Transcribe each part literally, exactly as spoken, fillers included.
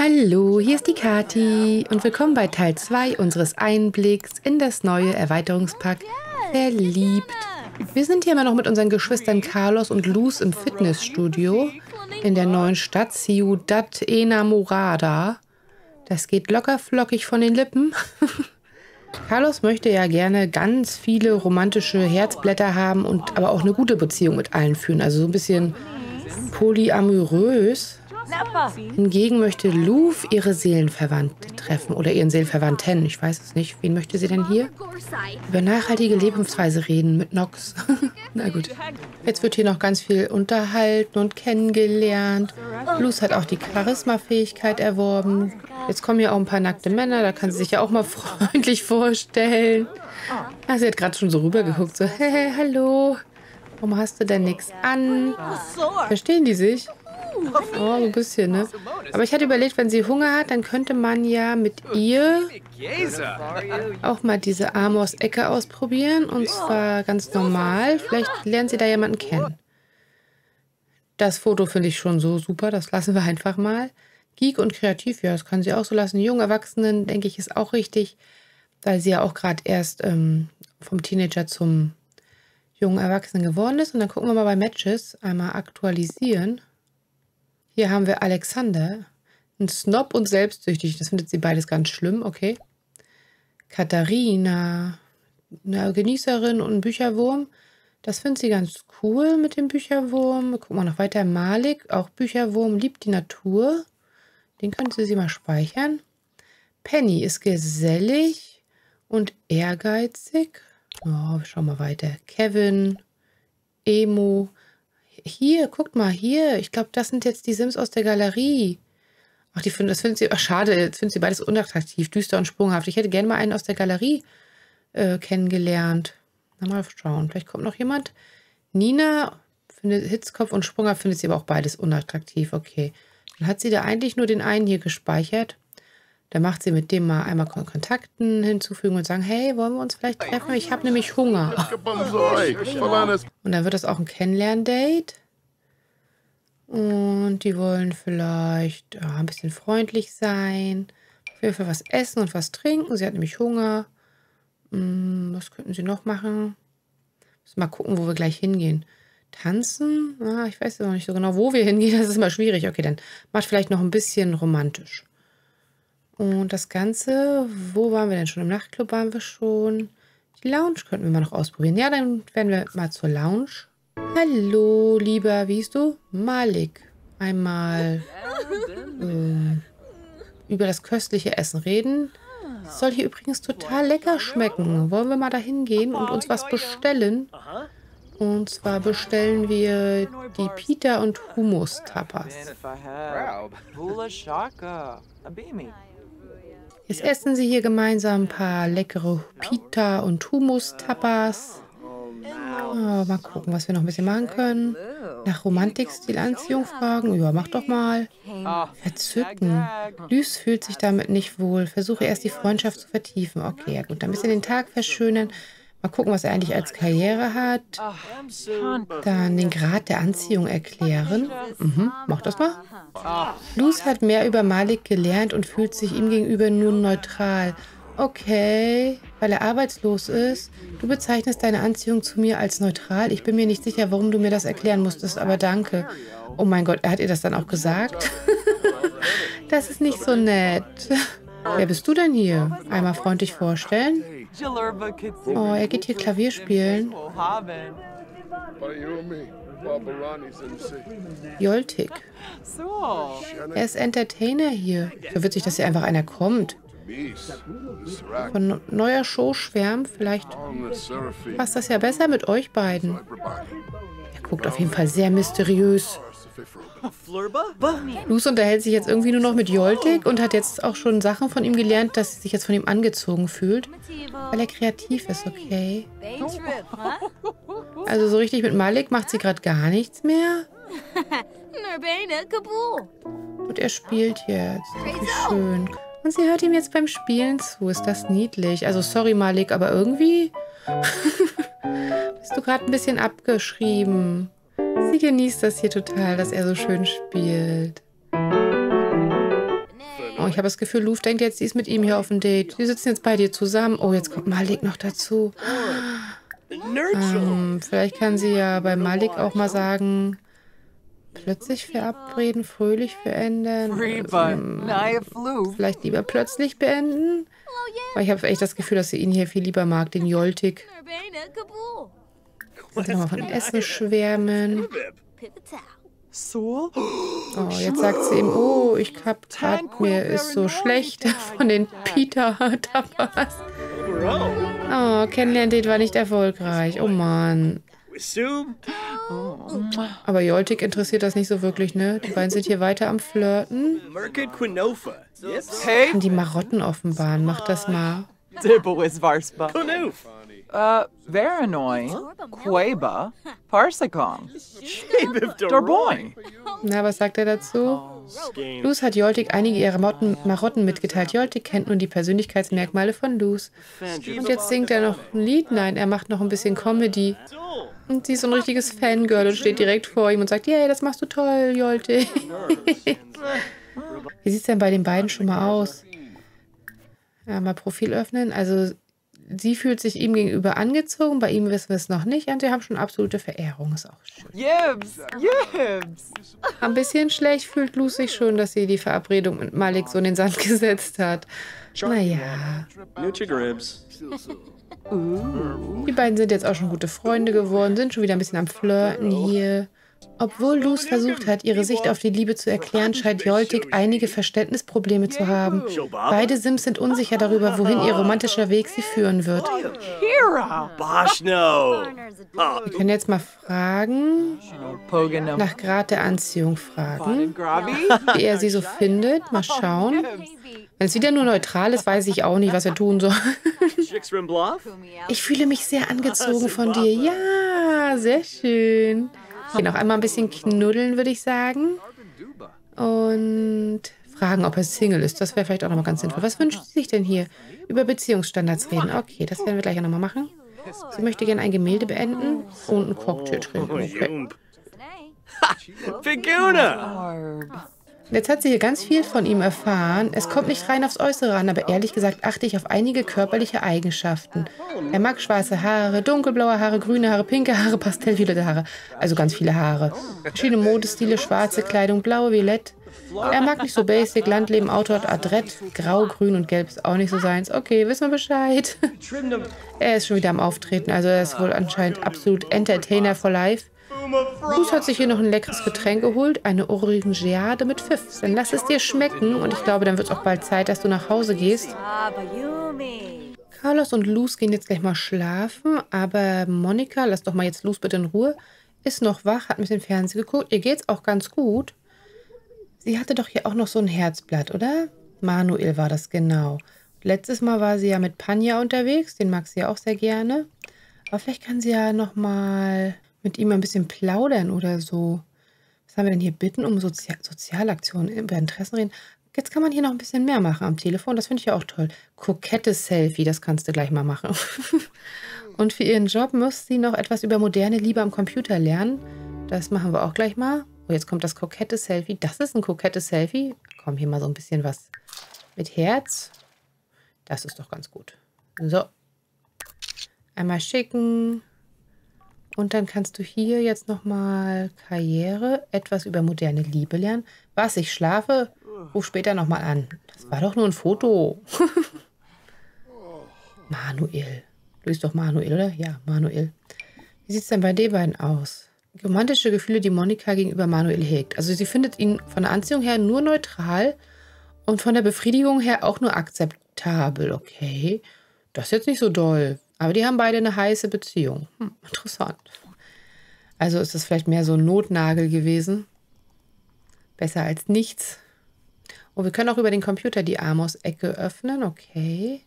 Hallo, hier ist die Kathi und willkommen bei Teil zwei unseres Einblicks in das neue Erweiterungspack Verliebt. Wir sind hier immer noch mit unseren Geschwistern Carlos und Luz im Fitnessstudio in der neuen Stadt Ciudad Enamorada. Das geht locker flockig von den Lippen. Carlos möchte ja gerne ganz viele romantische Herzblätter haben und aber auch eine gute Beziehung mit allen führen, also so ein bisschen polyamorös. Hingegen möchte Luz ihre Seelenverwandte treffen oder ihren Seelenverwandten. Ich weiß es nicht. Wen möchte sie denn hier? Über nachhaltige Lebensweise reden mit Nox. Na gut. Jetzt wird hier noch ganz viel unterhalten und kennengelernt. Luz hat auch die Charisma-Fähigkeit erworben. Jetzt kommen hier auch ein paar nackte Männer. Da kann sie sich ja auch mal freundlich vorstellen. Ah, sie hat gerade schon so rübergeguckt. So, hey, hallo. Warum hast du denn nichts an? Verstehen die sich? Oh, so ein bisschen, ne? Aber ich hatte überlegt, wenn sie Hunger hat, dann könnte man ja mit ihr auch mal diese Amors-Ecke ausprobieren. Und zwar ganz normal. Vielleicht lernt sie da jemanden kennen. Das Foto finde ich schon so super. Das lassen wir einfach mal. Geek und kreativ, ja, das kann sie auch so lassen. Jungen Erwachsenen, denke ich, ist auch richtig. Weil sie ja auch gerade erst ähm, vom Teenager zum jungen Erwachsenen geworden ist. Und dann gucken wir mal bei Matches. Einmal aktualisieren. Hier haben wir Alexander, ein Snob und selbstsüchtig. Das findet sie beides ganz schlimm, okay. Katharina, eine Genießerin und ein Bücherwurm. Das findet sie ganz cool mit dem Bücherwurm. Gucken wir noch weiter. Malik, auch Bücherwurm, liebt die Natur. Den könnte sie mal speichern. Penny ist gesellig und ehrgeizig. Oh, schauen wir weiter. Kevin, Emo. Hier, guckt mal, hier. Ich glaube, das sind jetzt die Sims aus der Galerie. Ach, die finden, das findet sie, ach, schade, jetzt finden sie beides unattraktiv, düster und sprunghaft. Ich hätte gerne mal einen aus der Galerie äh, kennengelernt. Na, mal schauen. Vielleicht kommt noch jemand. Nina findet Hitzkopf und sprunghaft, findet sie aber auch beides unattraktiv. Okay. Dann hat sie da eigentlich nur den einen hier gespeichert. Dann macht sie mit dem mal einmal Kontakten hinzufügen und sagen, hey, wollen wir uns vielleicht treffen? Ich habe nämlich Hunger. Und dann wird das auch ein Kennenlern-Date. Und die wollen vielleicht ja, ein bisschen freundlich sein. Auf jeden Fall was essen und was trinken. Sie hat nämlich Hunger. Hm, was könnten sie noch machen? Müssen mal gucken, wo wir gleich hingehen. Tanzen? Ah, ich weiß noch nicht so genau, wo wir hingehen. Das ist immer schwierig. Okay, dann macht vielleicht noch ein bisschen romantisch. Und das Ganze, wo waren wir denn schon? Im Nachtclub waren wir schon. Die Lounge könnten wir mal noch ausprobieren. Ja, dann werden wir mal zur Lounge. Hallo, lieber, wie hieß du? Malik. Einmal äh, über das köstliche Essen reden. Das soll hier übrigens total lecker schmecken. Wollen wir mal da hingehen und uns was bestellen? Und zwar bestellen wir die Pita- und Hummus-Tapas. Jetzt essen sie hier gemeinsam ein paar leckere Pita- und Hummus-Tapas. Oh, mal gucken, was wir noch ein bisschen machen können. Nach Romantik-Stil-Anziehung fragen. Ja, mach doch mal. Verzücken. Luz fühlt sich damit nicht wohl. Versuche erst die Freundschaft zu vertiefen. Okay, ja gut. Dann ein bisschen den Tag verschönern. Mal gucken, was er eigentlich als Karriere hat. Dann den Grad der Anziehung erklären. Mhm, mach das mal. Luz hat mehr über Malik gelernt und fühlt sich ihm gegenüber nun neutral. Okay, weil er arbeitslos ist. Du bezeichnest deine Anziehung zu mir als neutral. Ich bin mir nicht sicher, warum du mir das erklären musstest, aber danke. Oh mein Gott, er hat ihr das dann auch gesagt? Das ist nicht so nett. Wer bist du denn hier? Einmal freundlich vorstellen. Oh, er geht hier Klavier spielen. Joltik. Er ist Entertainer hier. So witzig, dass hier einfach einer kommt. Von neuer Show schwärmen. Vielleicht passt das ja besser mit euch beiden. Er guckt auf jeden Fall sehr mysteriös. Luz unterhält sich jetzt irgendwie nur noch mit Joltik und hat jetzt auch schon Sachen von ihm gelernt, dass sie sich jetzt von ihm angezogen fühlt. Weil er kreativ ist, okay. Also so richtig mit Malik macht sie gerade gar nichts mehr. Und er spielt jetzt. Wie schön. Und sie hört ihm jetzt beim Spielen zu. Ist das niedlich? Also sorry Malik, aber irgendwie bist du gerade ein bisschen abgeschrieben. Sie genießt das hier total, dass er so schön spielt. Oh, ich habe das Gefühl, Luf denkt jetzt, sie ist mit ihm hier auf dem Date. Die sitzen jetzt bei dir zusammen. Oh, jetzt kommt Malik noch dazu. Ähm, vielleicht kann sie ja bei Malik auch mal sagen, plötzlich verabreden, fröhlich beenden. Ähm, vielleicht lieber plötzlich beenden. Weil ich habe echt das Gefühl, dass sie ihn hier viel lieber mag, den Joltik. Und dann nochmal von Essen schwärmen. Oh, jetzt sagt sie ihm, oh, ich hab grad, mir ist so schlecht von den Pita-Tapas. Oh, Kennenlern-Date war nicht erfolgreich. Oh Mann. Aber Joltik interessiert das nicht so wirklich, ne? Die beiden sind hier weiter am Flirten. Kann die Marotten offenbaren. Mach das mal. Uh, Veranoi, Queba, Parsakong, Dorboing. Na, was sagt er dazu? Luz hat Joltik einige ihrer Marotten, Marotten mitgeteilt. Joltik kennt nun die Persönlichkeitsmerkmale von Luz. Und jetzt singt er noch ein Lied? Nein, er macht noch ein bisschen Comedy. Und sie ist so ein richtiges Fangirl und steht direkt vor ihm und sagt, yeah, das machst du toll, Joltik. Wie sieht es denn bei den beiden schon mal aus? Ja, mal Profil öffnen. Also sie fühlt sich ihm gegenüber angezogen, bei ihm wissen wir es noch nicht. Und sie haben schon absolute Verehrung, ist auch schön. Yibs, Yibs. Ein bisschen schlecht fühlt Luz sich schon, dass sie die Verabredung mit Malik so in den Sand gesetzt hat. Naja. Die beiden sind jetzt auch schon gute Freunde geworden, sind schon wieder ein bisschen am Flirten hier. Obwohl Luz versucht hat, ihre Sicht auf die Liebe zu erklären, scheint Joltik einige Verständnisprobleme zu haben. Beide Sims sind unsicher darüber, wohin ihr romantischer Weg sie führen wird. Wir können jetzt mal fragen, nach Grad der Anziehung fragen, wie er sie so findet. Mal schauen. Wenn es wieder nur neutral ist, weiß ich auch nicht, was er tun soll. Ich fühle mich sehr angezogen von dir. Ja, sehr schön. Okay, noch einmal ein bisschen knuddeln, würde ich sagen. Und fragen, ob er Single ist. Das wäre vielleicht auch nochmal ganz sinnvoll. Was wünscht sie sich denn hier? Über Beziehungsstandards reden. Okay, das werden wir gleich auch nochmal machen. Sie möchte gerne ein Gemälde beenden und einen Cocktail trinken. Okay. Jetzt hat sie hier ganz viel von ihm erfahren. Es kommt nicht rein aufs Äußere an, aber ehrlich gesagt achte ich auf einige körperliche Eigenschaften. Er mag schwarze Haare, dunkelblaue Haare, grüne Haare, pinke Haare, pastellviolette Haare. Also ganz viele Haare. Verschiedene Modestile, schwarze Kleidung, blau, violett. Er mag nicht so basic, Landleben, Outdoor, adrett, grau, grün und gelb ist auch nicht so seins. Okay, wissen wir Bescheid. Er ist schon wieder am Auftreten, also er ist wohl anscheinend absolut Entertainer for life. Luz hat sich hier noch ein leckeres Getränk geholt, eine Orangeade mit Pfiff. Dann lass es dir schmecken und ich glaube, dann wird es auch bald Zeit, dass du nach Hause gehst. Carlos und Luz gehen jetzt gleich mal schlafen, aber Monika, lass doch mal jetzt Luz bitte in Ruhe, ist noch wach, hat ein bisschen Fernsehen geguckt. Ihr geht's auch ganz gut. Sie hatte doch hier auch noch so ein Herzblatt, oder? Manuel war das, genau. Letztes Mal war sie ja mit Panja unterwegs, den mag sie ja auch sehr gerne. Aber vielleicht kann sie ja noch mal mit ihm ein bisschen plaudern oder so. Was haben wir denn hier? Bitten um Sozi Sozialaktionen, über Interessen reden. Jetzt kann man hier noch ein bisschen mehr machen am Telefon. Das finde ich ja auch toll. Kokettes Selfie, das kannst du gleich mal machen. Und für ihren Job muss sie noch etwas über moderne Liebe am Computer lernen. Das machen wir auch gleich mal. Oh, jetzt kommt das kokette Selfie. Das ist ein kokettes Selfie. Komm, hier mal so ein bisschen was mit Herz. Das ist doch ganz gut. So. Einmal schicken. Und dann kannst du hier jetzt nochmal Karriere, etwas über moderne Liebe lernen. Was, ich schlafe? Ruf später nochmal an. Das war doch nur ein Foto. Manuel. Du bist doch Manuel, oder? Ja, Manuel. Wie sieht es denn bei den beiden aus? Romantische Gefühle, die Monika gegenüber Manuel hegt. Also sie findet ihn von der Anziehung her nur neutral und von der Befriedigung her auch nur akzeptabel. Okay, das ist jetzt nicht so doll. Aber die haben beide eine heiße Beziehung. Hm, interessant. Also ist das vielleicht mehr so ein Notnagel gewesen. Besser als nichts. Oh, wir können auch über den Computer die Amos-Ecke öffnen. Okay.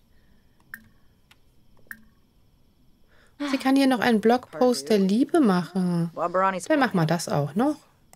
Sie kann hier noch einen Blogpost der Liebe machen. Dann machen wir das auch noch.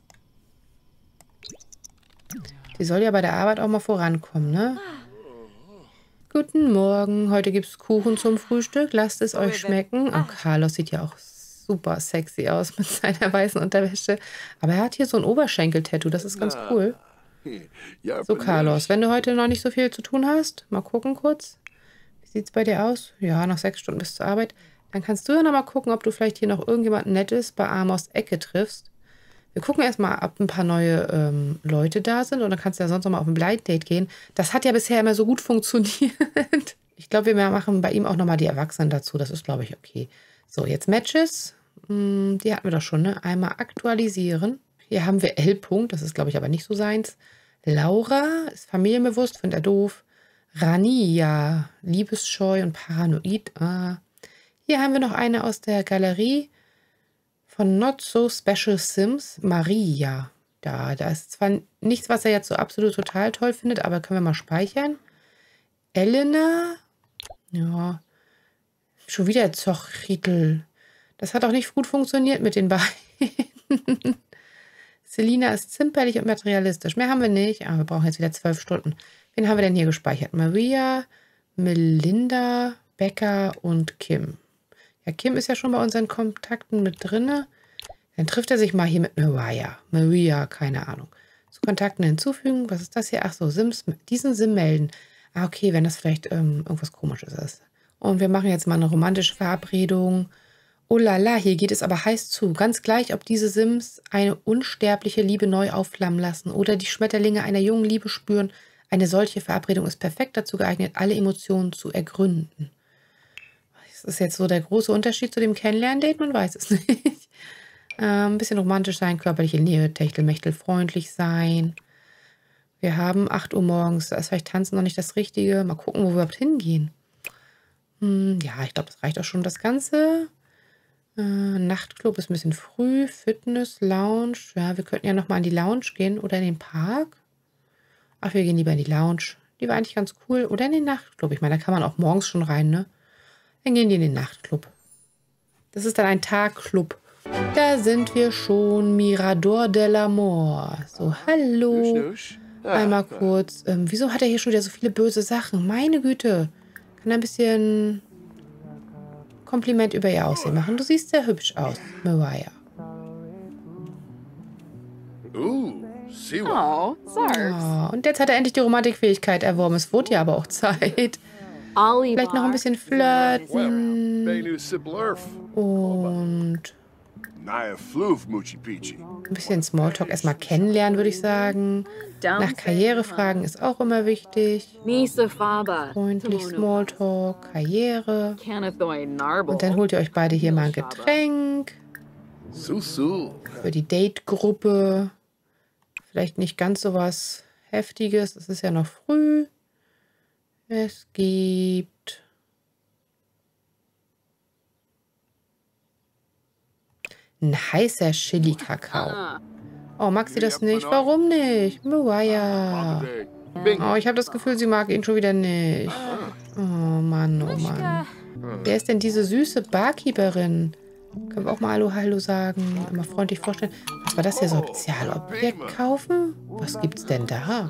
Sie soll ja bei der Arbeit auch mal vorankommen, ne? Guten Morgen, heute gibt es Kuchen zum Frühstück. Lasst es euch schmecken. Oh, Carlos sieht ja auch super sexy aus mit seiner weißen Unterwäsche. Aber er hat hier so ein Oberschenkel-Tattoo, das ist ganz cool. So, Carlos, wenn du heute noch nicht so viel zu tun hast, mal gucken kurz. Wie sieht es bei dir aus? Ja, noch sechs Stunden bis zur Arbeit. Dann kannst du ja noch mal gucken, ob du vielleicht hier noch irgendjemand Nettes bei Amos Ecke triffst. Wir gucken erstmal, ob ein paar neue ähm, Leute da sind und dann kannst du ja sonst noch mal auf ein Blind Date gehen. Das hat ja bisher immer so gut funktioniert. Ich glaube, wir machen bei ihm auch noch mal die Erwachsenen dazu. Das ist, glaube ich, okay. So, jetzt Matches. Hm, die hatten wir doch schon, ne? Einmal aktualisieren. Hier haben wir L. -Punkt. Das ist, glaube ich, aber nicht so seins. Laura ist familienbewusst, findet er doof. Rania, liebesscheu und paranoid. Ah. Hier haben wir noch eine aus der Galerie von Not So Special Sims. Maria. Da, da ist zwar nichts, was er jetzt so absolut total toll findet, aber können wir mal speichern. Elena. Ja. Schon wieder Zochritel. Das hat auch nicht gut funktioniert mit den beiden. Selina ist zimperlich und materialistisch. Mehr haben wir nicht, aber wir brauchen jetzt wieder zwölf Stunden. Wen haben wir denn hier gespeichert? Maria, Melinda, Becca und Kim. Ja, Kim ist ja schon bei unseren Kontakten mit drin. Dann trifft er sich mal hier mit Maria. Maria, keine Ahnung. Zu Kontakten hinzufügen. Was ist das hier? Ach so, Sims, diesen Sim melden. Ah, okay, wenn das vielleicht ähm, irgendwas Komisches ist. Und wir machen jetzt mal eine romantische Verabredung. Oh la la, hier geht es aber heiß zu. Ganz gleich, ob diese Sims eine unsterbliche Liebe neu aufflammen lassen oder die Schmetterlinge einer jungen Liebe spüren. Eine solche Verabredung ist perfekt dazu geeignet, alle Emotionen zu ergründen. Das ist jetzt so der große Unterschied zu dem Kennenlernen-Date, man weiß es nicht. Ähm, ein bisschen romantisch sein, körperliche Nähe, Techtelmechtel, freundlich sein. Wir haben acht Uhr morgens, da ist vielleicht Tanzen noch nicht das Richtige. Mal gucken, wo wir überhaupt hingehen. Hm, ja, ich glaube, das reicht auch schon, das Ganze. Äh, Nachtclub ist ein bisschen früh. Fitness, Lounge. Ja, wir könnten ja nochmal in die Lounge gehen oder in den Park. Ach, wir gehen lieber in die Lounge. Die war eigentlich ganz cool. Oder in den Nachtclub. Ich meine, da kann man auch morgens schon rein, ne? Dann gehen die in den Nachtclub. Das ist dann ein Tagclub. Da sind wir schon. Mirador del Amor. So, hallo. Einmal kurz. Ähm, wieso hat er hier schon wieder so viele böse Sachen? Meine Güte. Kann er ein bisschen Kompliment über ihr Aussehen machen. Du siehst sehr hübsch aus, Mariah. Oh, oh, und jetzt hat er endlich die Romantikfähigkeit erworben. Es wurde ja aber auch Zeit. Vielleicht noch ein bisschen flirten. Und ein bisschen Smalltalk erstmal kennenlernen, würde ich sagen. Nach Karriere fragen ist auch immer wichtig. Freundlich Smalltalk, Karriere. Und dann holt ihr euch beide hier mal ein Getränk. Für die Date-Gruppe. Vielleicht nicht ganz so was Heftiges. Es ist ja noch früh. Es gibt ein heißer Chili-Kakao. Oh, mag sie das nicht? Warum nicht? Mariah. Oh, ich habe das Gefühl, sie mag ihn schon wieder nicht. Oh Mann, oh Mann. Wer ist denn diese süße Barkeeperin? Können wir auch mal Hallo, Hallo sagen? Immer freundlich vorstellen. Was war das hier? Sozialobjekt kaufen? Was gibt's denn da?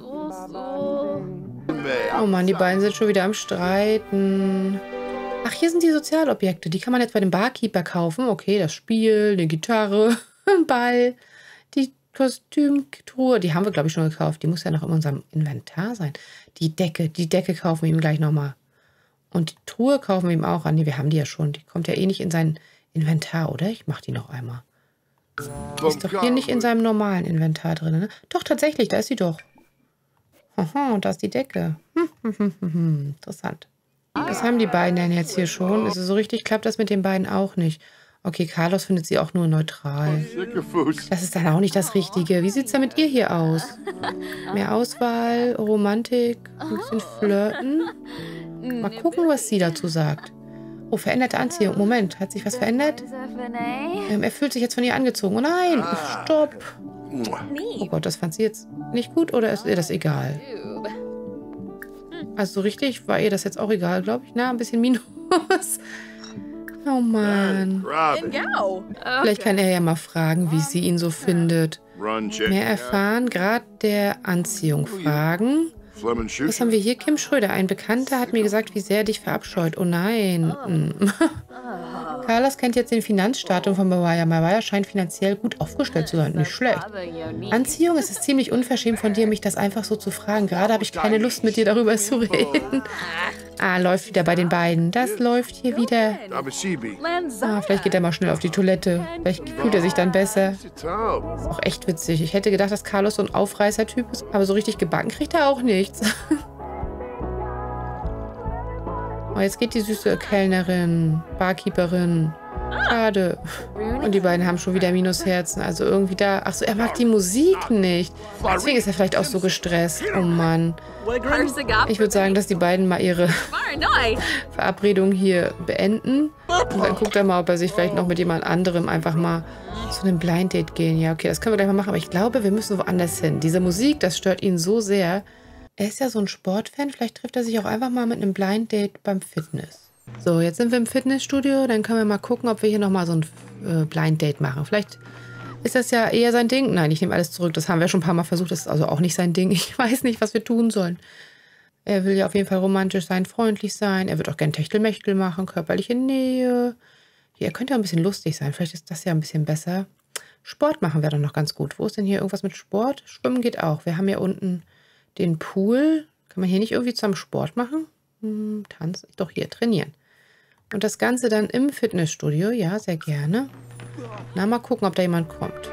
Oh Mann, die beiden sind schon wieder am Streiten. Ach, hier sind die Sozialobjekte. Die kann man jetzt bei dem Barkeeper kaufen. Okay, das Spiel, eine Gitarre, ein Ball, die Kostümtruhe. Die haben wir, glaube ich, schon gekauft. Die muss ja noch in unserem Inventar sein. Die Decke, die Decke kaufen wir ihm gleich nochmal. Und die Truhe kaufen wir ihm auch an. Nee, wir haben die ja schon. Die kommt ja eh nicht in sein Inventar, oder? Ich mache die noch einmal. Die ist doch hier nicht in seinem normalen Inventar drin, ne? Doch, tatsächlich, da ist sie doch. Aha, und da ist die Decke. Hm, hm, hm, hm, hm. Interessant. Was haben die beiden denn jetzt hier schon? Ist es so richtig, klappt das mit den beiden auch nicht? Okay, Carlos findet sie auch nur neutral. Das ist dann auch nicht das Richtige. Wie sieht es denn mit ihr hier aus? Mehr Auswahl, Romantik, ein bisschen flirten. Mal gucken, was sie dazu sagt. Oh, veränderte Anziehung. Moment, hat sich was verändert? Ähm, er fühlt sich jetzt von ihr angezogen. Oh nein, stopp. Oh Gott, das fand sie jetzt nicht gut oder ist ihr das egal? Also so richtig war ihr das jetzt auch egal, glaube ich. Na, ein bisschen Minus. Oh Mann. Vielleicht kann er ja mal fragen, wie sie ihn so findet. Mehr erfahren, Grad der Anziehung fragen. Was haben wir hier? Kim Schröder. Ein Bekannter hat mir gesagt, wie sehr er dich verabscheut. Oh nein. Hm. Carlos kennt jetzt den Finanzstatus von Mariah. Mariah scheint finanziell gut aufgestellt zu sein. Nicht schlecht. Anziehung, es ist ziemlich unverschämt von dir, mich das einfach so zu fragen. Gerade habe ich keine Lust, mit dir darüber zu reden. Ah, läuft wieder bei den beiden. Das läuft hier wieder. Ah, vielleicht geht er mal schnell auf die Toilette. Vielleicht fühlt er sich dann besser. Ist auch echt witzig. Ich hätte gedacht, dass Carlos so ein Aufreißer-Typ ist. Aber so richtig gebacken kriegt er auch nichts. Oh, jetzt geht die süße Kellnerin, Barkeeperin. Schade. Und die beiden haben schon wieder Minusherzen. Also irgendwie da... Achso, er mag die Musik nicht. Deswegen ist er vielleicht auch so gestresst. Oh Mann. Ich würde sagen, dass die beiden mal ihre Verabredung hier beenden. Und dann guckt er mal, ob er sich vielleicht noch mit jemand anderem einfach mal zu einem Blind Date gehen. Ja, okay, das können wir gleich mal machen. Aber ich glaube, wir müssen woanders hin. Diese Musik, das stört ihn so sehr. Er ist ja so ein Sportfan. Vielleicht trifft er sich auch einfach mal mit einem Blind Date beim Fitness. So, jetzt sind wir im Fitnessstudio. Dann können wir mal gucken, ob wir hier nochmal so ein äh, Blind Date machen. Vielleicht ist das ja eher sein Ding. Nein, ich nehme alles zurück. Das haben wir schon ein paar Mal versucht. Das ist also auch nicht sein Ding. Ich weiß nicht, was wir tun sollen. Er will ja auf jeden Fall romantisch sein, freundlich sein. Er wird auch gern Techtelmechtel machen, körperliche Nähe. Ja, er könnte ja ein bisschen lustig sein. Vielleicht ist das ja ein bisschen besser. Sport machen wäre doch noch ganz gut. Wo ist denn hier irgendwas mit Sport? Schwimmen geht auch. Wir haben ja unten den Pool. Kann man hier nicht irgendwie zusammen Sport machen? Hm, tanzen. Doch, hier, trainieren. Und das Ganze dann im Fitnessstudio. Ja, sehr gerne. Na, mal gucken, ob da jemand kommt.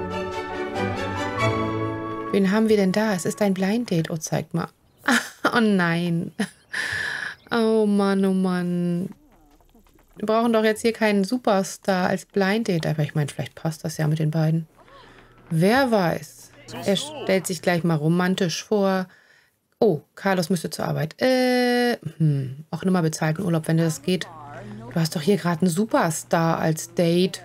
Wen haben wir denn da? Es ist ein Blind Date. Oh, zeigt mal. Oh nein. Oh Mann, oh Mann. Wir brauchen doch jetzt hier keinen Superstar als Blind Date. Aber ich meine, vielleicht passt das ja mit den beiden. Wer weiß. Er stellt sich gleich mal romantisch vor. Oh, Carlos müsste zur Arbeit. Äh, hm, auch nur mal bezahlten Urlaub, wenn das geht. Du hast doch hier gerade einen Superstar als Date.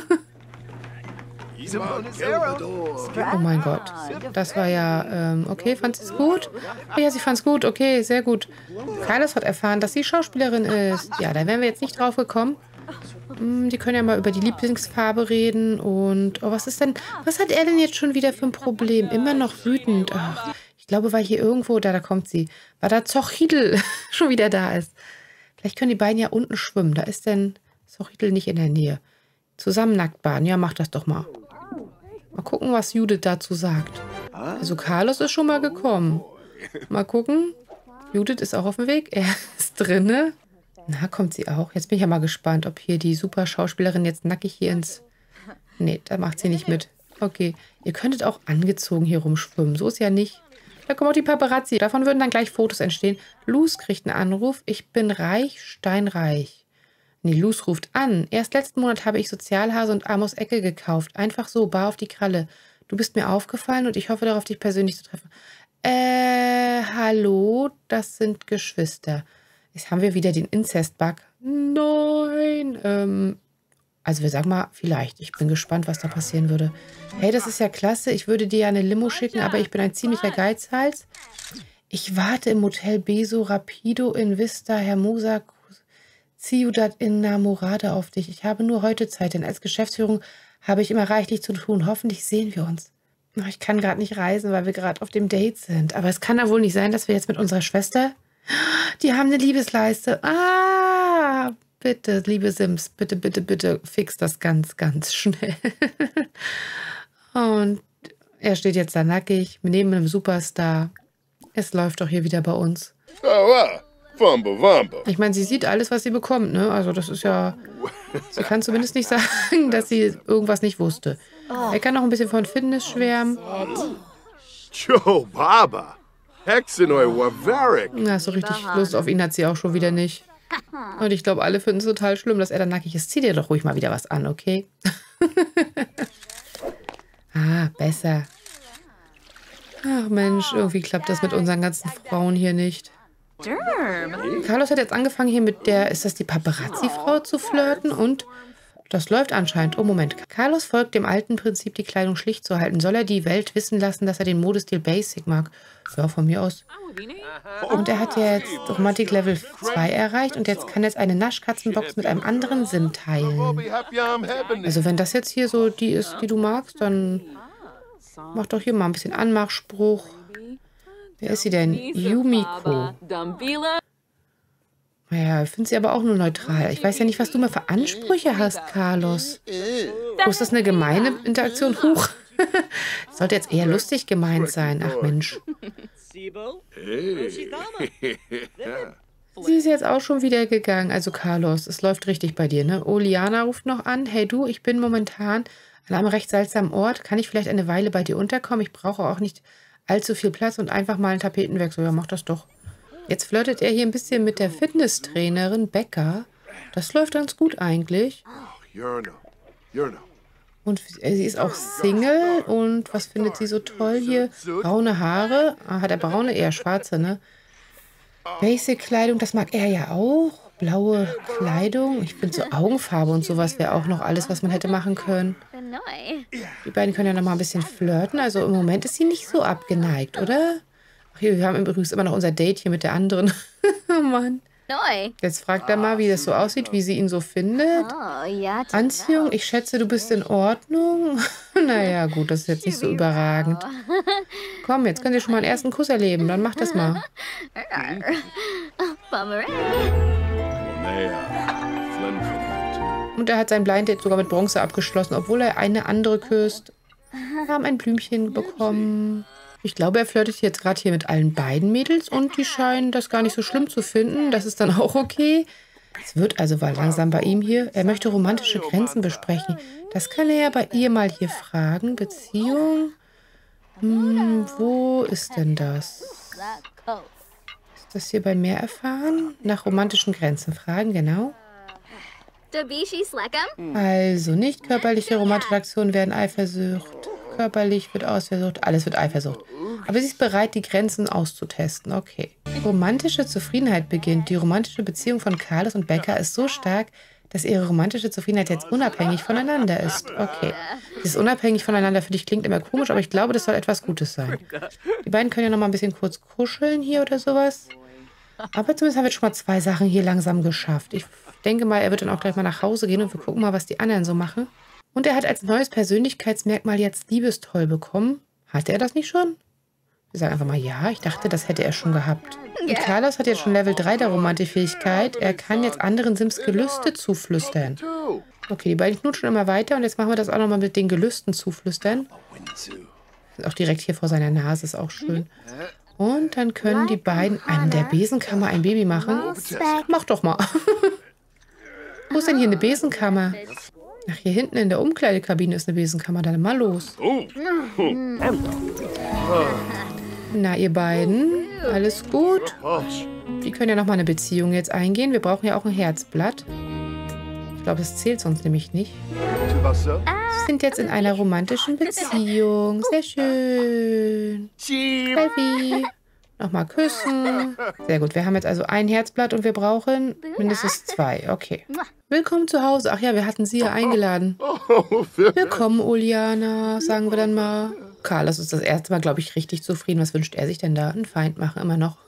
Oh mein Gott. Das war ja, ähm, okay, fand sie es gut? Oh ja, sie fand es gut, okay, sehr gut. Carlos hat erfahren, dass sie Schauspielerin ist. Ja, da wären wir jetzt nicht drauf gekommen. Hm, die können ja mal über die Lieblingsfarbe reden und, oh, was ist denn, was hat er denn jetzt schon wieder für ein Problem? Immer noch wütend. Ach, ich glaube, weil hier irgendwo, da, da kommt sie, weil da Zochidl schon wieder da ist. Vielleicht können die beiden ja unten schwimmen. Da ist denn Zochidl nicht in der Nähe. Zusammen nackt baden. Ja, mach das doch mal. Mal gucken, was Judith dazu sagt. Also Carlos ist schon mal gekommen. Mal gucken. Judith ist auch auf dem Weg. Er ist drinne. Na, kommt sie auch? Jetzt bin ich ja mal gespannt, ob hier die super Schauspielerin jetzt nackig hier ins... Nee, da macht sie nicht mit. Okay. Ihr könntet auch angezogen hier rumschwimmen. So ist ja nicht. Da kommen auch die Paparazzi. Davon würden dann gleich Fotos entstehen. Luz kriegt einen Anruf. Ich bin reich, steinreich. Nee, Luz ruft an. Erst letzten Monat habe ich Sozialhase und Amos Ecke gekauft. Einfach so, bar auf die Kralle. Du bist mir aufgefallen und ich hoffe darauf, dich persönlich zu treffen. Äh, hallo? Das sind Geschwister. Jetzt haben wir wieder den Inzest-Bug. Nein. Ähm, also wir sagen mal, vielleicht. Ich bin gespannt, was da passieren würde. Hey, das ist ja klasse. Ich würde dir ja eine Limo schicken, aber ich bin ein ziemlicher Geizhals. Ich warte im Hotel Beso Rapido in Vista Hermosa Ciudad Enamorada auf dich. Ich habe nur heute Zeit, denn als Geschäftsführung habe ich immer reichlich zu tun. Hoffentlich sehen wir uns. Ich kann gerade nicht reisen, weil wir gerade auf dem Date sind. Aber es kann ja wohl nicht sein, dass wir jetzt mit unserer Schwester... Die haben eine Liebesleiste. Ah, bitte, liebe Sims, bitte, bitte, bitte, fix das ganz, ganz schnell. Und er steht jetzt da nackig, neben einem Superstar. Es läuft doch hier wieder bei uns. Ich meine, sie sieht alles, was sie bekommt, ne? Also das ist ja... Sie kann zumindest nicht sagen, dass sie irgendwas nicht wusste. Er kann noch ein bisschen von Fitness schwärmen. Joe Baba. Na, so richtig Lust auf ihn hat sie auch schon wieder nicht. Und ich glaube, alle finden es total schlimm, dass er dann nackig ist. Zieh dir doch ruhig mal wieder was an, okay? Ah, besser. Ach Mensch, irgendwie klappt das mit unseren ganzen Frauen hier nicht. Carlos hat jetzt angefangen, hier mit der, ist das die Paparazzi-Frau zu flirten? Und das läuft anscheinend. Oh, Moment. Carlos folgt dem alten Prinzip, die Kleidung schlicht zu halten. Soll er die Welt wissen lassen, dass er den Modestil Basic mag? Ja, von mir aus. Und er hat jetzt Romantik Level zwei erreicht und jetzt kann jetzt eine Naschkatzenbox mit einem anderen Sinn teilen. Also wenn das jetzt hier so die ist, die du magst, dann mach doch hier mal ein bisschen Anmachspruch. Wer ist sie denn? Yumiko. Naja, ich finde sie aber auch nur neutral. Ich weiß ja nicht, was du mal für Ansprüche hast, Carlos. Oh, ist das eine gemeine Interaktion? Huch. Sollte jetzt eher lustig gemeint sein. Ach Mensch. Sie ist jetzt auch schon wieder gegangen. Also Carlos, es läuft richtig bei dir, ne? Oliana ruft noch an. Hey du, ich bin momentan an einem recht seltsamen Ort. Kann ich vielleicht eine Weile bei dir unterkommen? Ich brauche auch nicht allzu viel Platz und einfach mal einen Tapetenwechsel. Ja, mach das doch. Jetzt flirtet er hier ein bisschen mit der Fitnesstrainerin Becca. Das läuft ganz gut eigentlich. Und sie ist auch Single. Und was findet sie so toll hier? Braune Haare. Ah, hat er braune? Eher schwarze, ne? Basic-Kleidung, das mag er ja auch. Blaue Kleidung. Ich finde so Augenfarbe und sowas wäre auch noch alles, was man hätte machen können. Die beiden können ja noch mal ein bisschen flirten. Also im Moment ist sie nicht so abgeneigt, oder? Ach, hier, wir haben übrigens immer noch unser Date hier mit der anderen. Oh Mann. Jetzt fragt er mal, wie das so aussieht, wie sie ihn so findet. Anziehung, ich schätze, du bist in Ordnung. Naja, gut, das ist jetzt nicht so überragend. Komm, jetzt könnt ihr schon mal einen ersten Kuss erleben. Dann macht das mal. Und er hat sein Blind Date sogar mit Bronze abgeschlossen, obwohl er eine andere küsst. Wir haben ein Blümchen bekommen. Ich glaube, er flirtet jetzt gerade hier mit allen beiden Mädels und die scheinen das gar nicht so schlimm zu finden. Das ist dann auch okay. Es wird also mal langsam bei ihm hier. Er möchte romantische Grenzen besprechen. Das kann er ja bei ihr mal hier fragen. Beziehung? Hm, wo ist denn das? Ist das hier bei mehr erfahren? Nach romantischen Grenzen fragen, genau. Also nicht körperliche romantische Aktionen werden Eifersucht. Körperlich wird Eifersucht, alles wird Eifersucht. Aber sie ist bereit, die Grenzen auszutesten. Okay. Romantische Zufriedenheit beginnt. Die romantische Beziehung von Carlos und Becca ist so stark, dass ihre romantische Zufriedenheit jetzt unabhängig voneinander ist. Okay. Das ist unabhängig voneinander für dich klingt immer komisch, aber ich glaube, das soll etwas Gutes sein. Die beiden können ja noch mal ein bisschen kurz kuscheln hier oder sowas. Aber zumindest haben wir schon mal zwei Sachen hier langsam geschafft. Ich denke mal, er wird dann auch gleich mal nach Hause gehen und wir gucken mal, was die anderen so machen. Und er hat als neues Persönlichkeitsmerkmal jetzt Liebestoll bekommen. Hatte er das nicht schon? Wir sagen einfach mal ja. Ich dachte, das hätte er schon gehabt. Und Carlos hat jetzt schon Level drei der Romantikfähigkeit. Er kann jetzt anderen Sims Gelüste zuflüstern. Okay, die beiden knutschen immer weiter. Und jetzt machen wir das auch nochmal mit den Gelüsten zuflüstern. Auch direkt hier vor seiner Nase. Ist auch schön. Und dann können die beiden an der Besenkammer ein Baby machen. Mach doch mal. Wo ist denn hier eine Besenkammer? Ach, hier hinten in der Umkleidekabine ist eine Besenkammer. Dann mal los. Na, ihr beiden, alles gut? Die können ja noch mal eine Beziehung jetzt eingehen. Wir brauchen ja auch ein Herzblatt. Ich glaube, das zählt sonst nämlich nicht. Sie sind jetzt in einer romantischen Beziehung. Sehr schön. Selfie. Nochmal küssen. Sehr gut, wir haben jetzt also ein Herzblatt und wir brauchen mindestens zwei. Okay. Willkommen zu Hause. Ach ja, wir hatten sie ja eingeladen. Willkommen, Oliana, sagen wir dann mal. Carlos ist das erste Mal, glaube ich, richtig zufrieden. Was wünscht er sich denn da? Einen Feind machen, immer noch.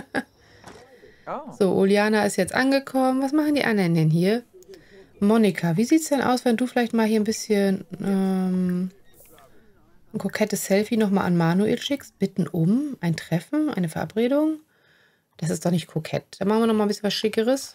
So, Oliana ist jetzt angekommen. Was machen die anderen denn hier? Monika, wie sieht es denn aus, wenn du vielleicht mal hier ein bisschen ähm, ein kokettes Selfie nochmal an Manuel schickst? Bitten um ein Treffen, eine Verabredung? Das ist doch nicht kokett. Dann machen wir nochmal ein bisschen was Schickeres.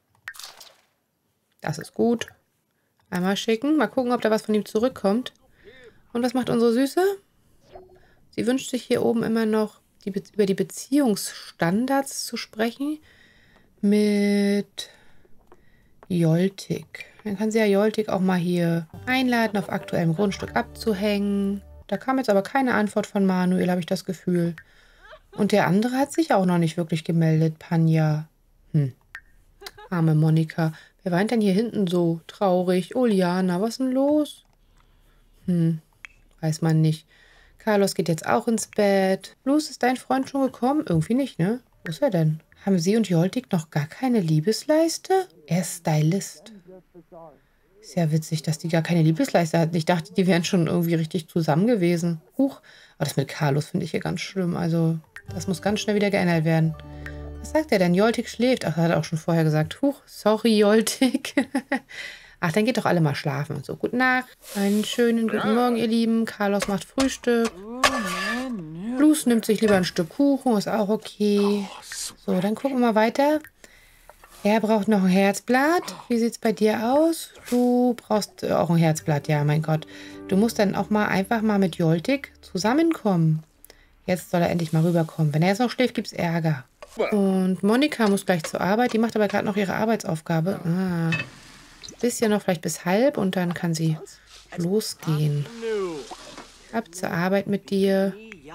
Das ist gut. Einmal schicken. Mal gucken, ob da was von ihm zurückkommt. Und was macht unsere Süße? Sie wünscht sich hier oben immer noch, die Be- über die Beziehungsstandards zu sprechen. Mit Joltik. Dann kann sie ja Joltik auch mal hier einladen, auf aktuellem Grundstück abzuhängen. Da kam jetzt aber keine Antwort von Manuel, habe ich das Gefühl. Und der andere hat sich auch noch nicht wirklich gemeldet, Panja. Hm. Arme Monika. Wer weint denn hier hinten so traurig? Oliana, was ist denn los? Hm, weiß man nicht. Carlos geht jetzt auch ins Bett. Luz, ist dein Freund schon gekommen? Irgendwie nicht, ne? Wo ist er denn? Haben sie und Joltik noch gar keine Liebesleiste? Er ist Stylist. Ist ja witzig, dass die gar keine Liebesleiste hatten. Ich dachte, die wären schon irgendwie richtig zusammen gewesen. Huch. Aber das mit Carlos finde ich hier ganz schlimm. Also, das muss ganz schnell wieder geändert werden. Was sagt er denn? Joltik schläft. Ach, hat er auch schon vorher gesagt. Huch, sorry, Joltik. Ach, dann geht doch alle mal schlafen. So, gute Nacht. Einen schönen guten Morgen, ihr Lieben. Carlos macht Frühstück. Luz nimmt sich lieber ein Stück Kuchen. Ist auch okay. So, dann gucken wir mal weiter. Er braucht noch ein Herzblatt. Wie sieht's bei dir aus? Du brauchst auch ein Herzblatt, ja, mein Gott. Du musst dann auch mal einfach mal mit Joltik zusammenkommen. Jetzt soll er endlich mal rüberkommen. Wenn er jetzt noch schläft, gibt's Ärger. Und Monika muss gleich zur Arbeit. Die macht aber gerade noch ihre Arbeitsaufgabe. Ah. Bisschen noch, vielleicht bis halb. Und dann kann sie losgehen. Ab zur Arbeit mit dir.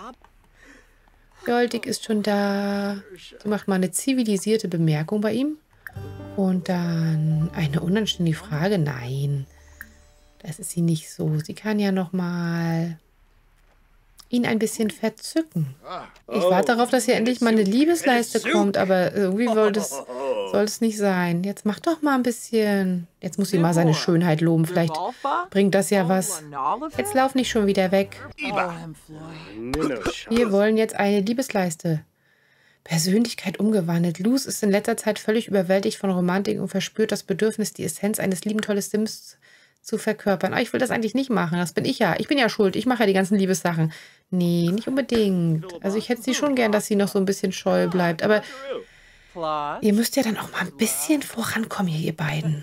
Joltik ist schon da. Sie macht mal eine zivilisierte Bemerkung bei ihm. Und dann eine unanständige Frage. Nein, das ist sie nicht so. Sie kann ja noch mal ihn ein bisschen verzücken. Ich warte darauf, dass hier endlich mal eine Liebesleiste kommt, aber irgendwie soll es, soll es nicht sein. Jetzt mach doch mal ein bisschen. Jetzt muss sie mal seine Schönheit loben. Vielleicht bringt das ja was. Jetzt lauf nicht schon wieder weg. Wir wollen jetzt eine Liebesleiste. Persönlichkeit umgewandelt. Luz ist in letzter Zeit völlig überwältigt von Romantik und verspürt das Bedürfnis, die Essenz eines lieben tolles Sims zu verkörpern. Aber ich will das eigentlich nicht machen. Das bin ich ja. Ich bin ja schuld. Ich mache ja die ganzen Liebessachen. Nee, nicht unbedingt. Also ich hätte sie schon gern, dass sie noch so ein bisschen scheu bleibt. Aber ihr müsst ja dann auch mal ein bisschen vorankommen hier, ihr beiden.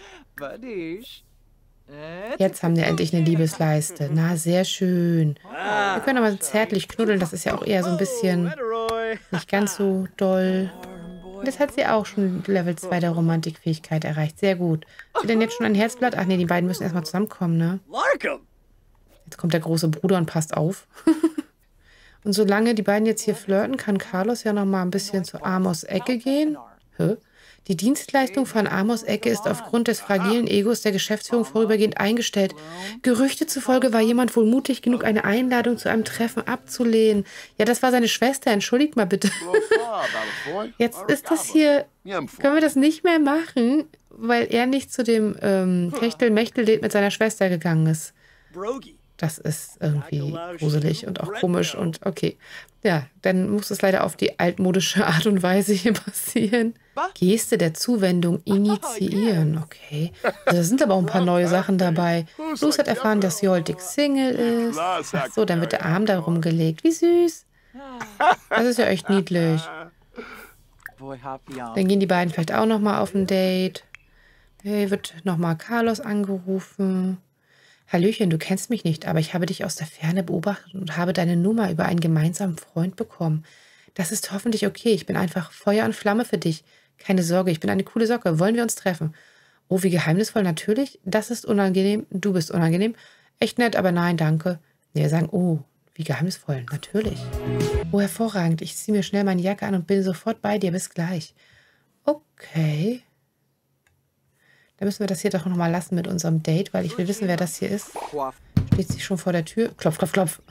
Jetzt haben wir endlich eine Liebesleiste. Na, sehr schön. Wir können aber zärtlich knuddeln. Das ist ja auch eher so ein bisschen nicht ganz so doll. Und das hat sie auch schon Level zwei der Romantikfähigkeit erreicht. Sehr gut. Ist sie denn jetzt schon ein Herzblatt? Ach nee, die beiden müssen erstmal zusammenkommen, ne? Jetzt kommt der große Bruder und passt auf. Und solange die beiden jetzt hier flirten, kann Carlos ja noch mal ein bisschen zu Amos Ecke gehen. Hä? Die Dienstleistung von Amos Ecke ist aufgrund des fragilen Egos der Geschäftsführung vorübergehend eingestellt. Gerüchte zufolge war jemand wohl mutig genug, eine Einladung zu einem Treffen abzulehnen. Ja, das war seine Schwester. Entschuldigt mal bitte. Jetzt ist das hier... Können wir das nicht mehr machen, weil er nicht zu dem ähm, Techtel-Mechtel-Date mit seiner Schwester gegangen ist. Das ist irgendwie gruselig und auch komisch und okay. Ja, dann muss es leider auf die altmodische Art und Weise hier passieren. Geste der Zuwendung initiieren, okay. Also da sind aber auch ein paar neue Sachen dabei. Luz hat erfahren, dass Joltik Single ist. Ach so, dann wird der Arm da rumgelegt. Wie süß. Das ist ja echt niedlich. Dann gehen die beiden vielleicht auch nochmal auf ein Date. Hey, wird nochmal Carlos angerufen. Hallöchen, du kennst mich nicht, aber ich habe dich aus der Ferne beobachtet und habe deine Nummer über einen gemeinsamen Freund bekommen. Das ist hoffentlich okay. Ich bin einfach Feuer und Flamme für dich. Keine Sorge, ich bin eine coole Socke. Wollen wir uns treffen? Oh, wie geheimnisvoll, natürlich. Das ist unangenehm. Du bist unangenehm. Echt nett, aber nein, danke. Wir sagen, oh, wie geheimnisvoll, natürlich. Oh, hervorragend. Ich ziehe mir schnell meine Jacke an und bin sofort bei dir. Bis gleich. Okay. Dann müssen wir das hier doch noch mal lassen mit unserem Date, weil ich will wissen, wer das hier ist. Steht sie schon vor der Tür? Klopf, klopf, klopf.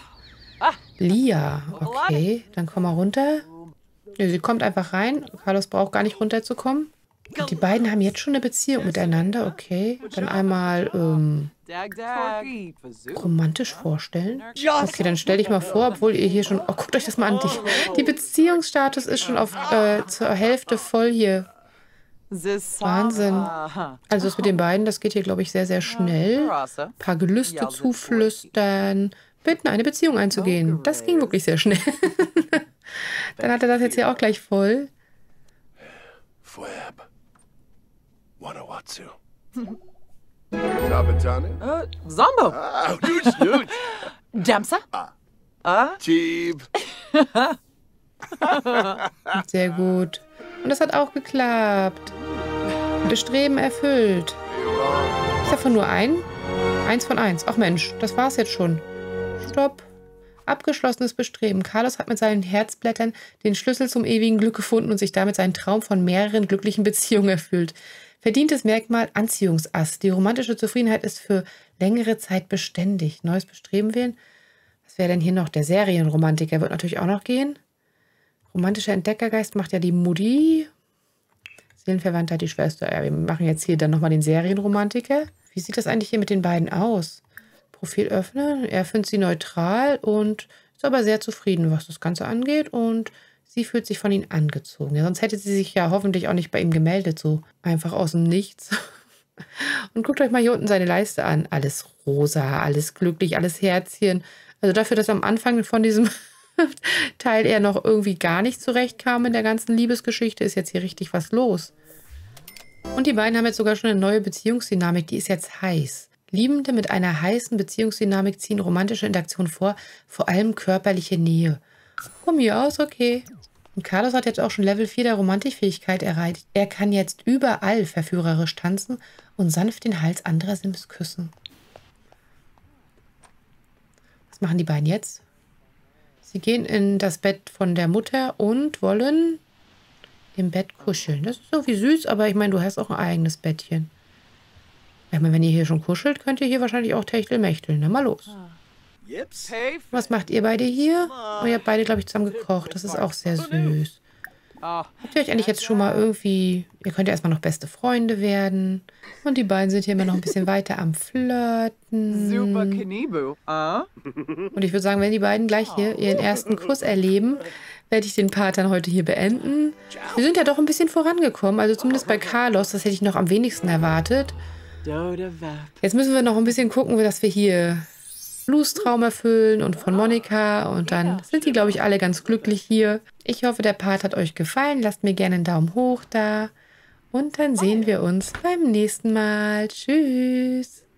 Lia, okay. Dann komm mal runter. Ja, sie kommt einfach rein. Carlos braucht gar nicht runterzukommen. Und die beiden haben jetzt schon eine Beziehung miteinander, okay. Dann einmal ähm, romantisch vorstellen. Okay, dann stell dich mal vor, obwohl ihr hier schon... Oh, guckt euch das mal an. Die, die Beziehungsstatus ist schon auf äh, zur Hälfte voll hier. Wahnsinn. Also das mit den beiden, das geht hier, glaube ich, sehr, sehr schnell. Ein paar Gelüste zuflüstern, bitten, eine Beziehung einzugehen. Das ging wirklich sehr schnell. Dann hat er das jetzt hier auch gleich voll. Uh, Zombo. Jamsa. Sehr gut. Und das hat auch geklappt. Und das Streben erfüllt. Ist davon nur ein? Eins von eins. Ach Mensch, das war's jetzt schon. Stopp. Abgeschlossenes Bestreben. Carlos hat mit seinen Herzblättern den Schlüssel zum ewigen Glück gefunden und sich damit seinen Traum von mehreren glücklichen Beziehungen erfüllt. Verdientes Merkmal Anziehungsass. Die romantische Zufriedenheit ist für längere Zeit beständig. Neues Bestreben wählen. Was wäre denn hier noch? Der Serienromantiker wird natürlich auch noch gehen. Romantischer Entdeckergeist macht ja die Mutti. Seelenverwandter die Schwester. Ja, wir machen jetzt hier dann nochmal den Serienromantiker. Wie sieht das eigentlich hier mit den beiden aus? Profil öffnen. Er findet sie neutral und ist aber sehr zufrieden, was das Ganze angeht. Und sie fühlt sich von ihm angezogen. Ja, sonst hätte sie sich ja hoffentlich auch nicht bei ihm gemeldet, so einfach aus dem Nichts. Und guckt euch mal hier unten seine Leiste an. Alles rosa, alles glücklich, alles Herzchen. Also dafür, dass am Anfang von diesem Teil er noch irgendwie gar nicht zurechtkam in der ganzen Liebesgeschichte, ist jetzt hier richtig was los. Und die beiden haben jetzt sogar schon eine neue Beziehungsdynamik, die ist jetzt heiß. Liebende mit einer heißen Beziehungsdynamik ziehen romantische Interaktion vor, vor allem körperliche Nähe. Von mir aus, okay. Und Carlos hat jetzt auch schon Level vier der Romantikfähigkeit erreicht. Er kann jetzt überall verführerisch tanzen und sanft den Hals anderer Sims küssen. Was machen die beiden jetzt? Sie gehen in das Bett von der Mutter und wollen im Bett kuscheln. Das ist irgendwie süß, aber ich meine, du hast auch ein eigenes Bettchen. Ich meine, wenn ihr hier schon kuschelt, könnt ihr hier wahrscheinlich auch Techtelmächteln. Na, mal los. Was macht ihr beide hier? Oh, ihr habt beide, glaube ich, zusammen gekocht. Das ist auch sehr süß. Habt ihr euch eigentlich jetzt schon mal irgendwie... Ihr könnt ja erstmal noch beste Freunde werden. Und die beiden sind hier immer noch ein bisschen weiter am Flirten. Super Kniebu. Ah? Und ich würde sagen, wenn die beiden gleich hier ihren ersten Kuss erleben, werde ich den Part dann heute hier beenden. Wir sind ja doch ein bisschen vorangekommen. Also zumindest bei Carlos. Das hätte ich noch am wenigsten erwartet. Jetzt müssen wir noch ein bisschen gucken, dass wir hier Blues Traum erfüllen und von Monika. Und dann sind die, glaube ich, alle ganz glücklich hier. Ich hoffe, der Part hat euch gefallen. Lasst mir gerne einen Daumen hoch da. Und dann sehen wir uns beim nächsten Mal. Tschüss.